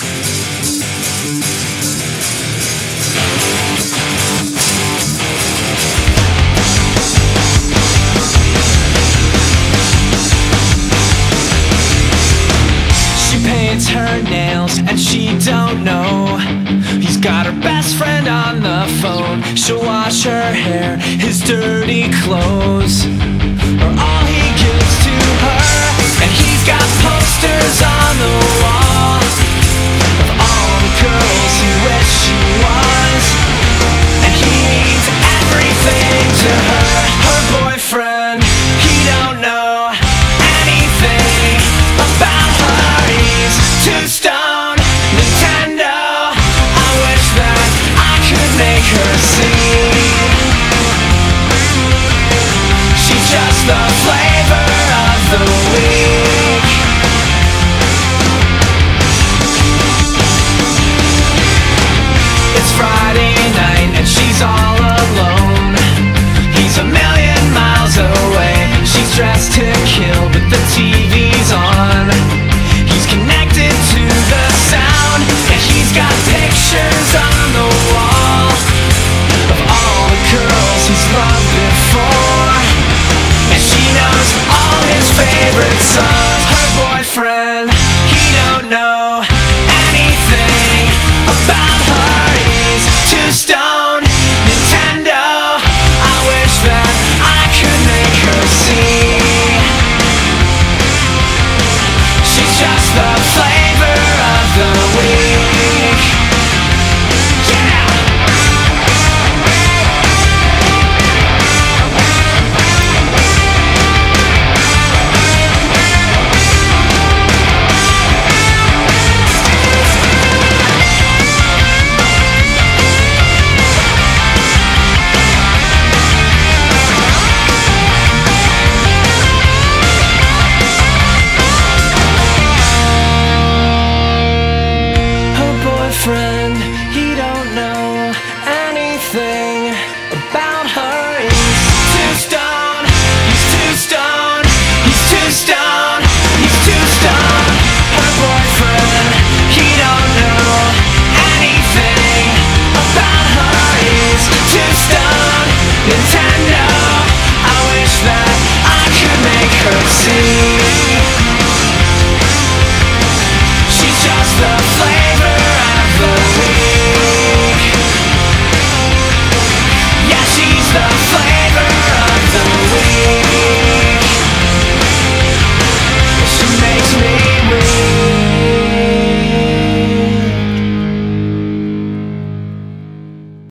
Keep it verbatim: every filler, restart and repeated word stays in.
Her nails and she don't know he's got her best friend on the phone. She'll wash her hair, his dirty clothes are all he gives to her. And he's got posters on the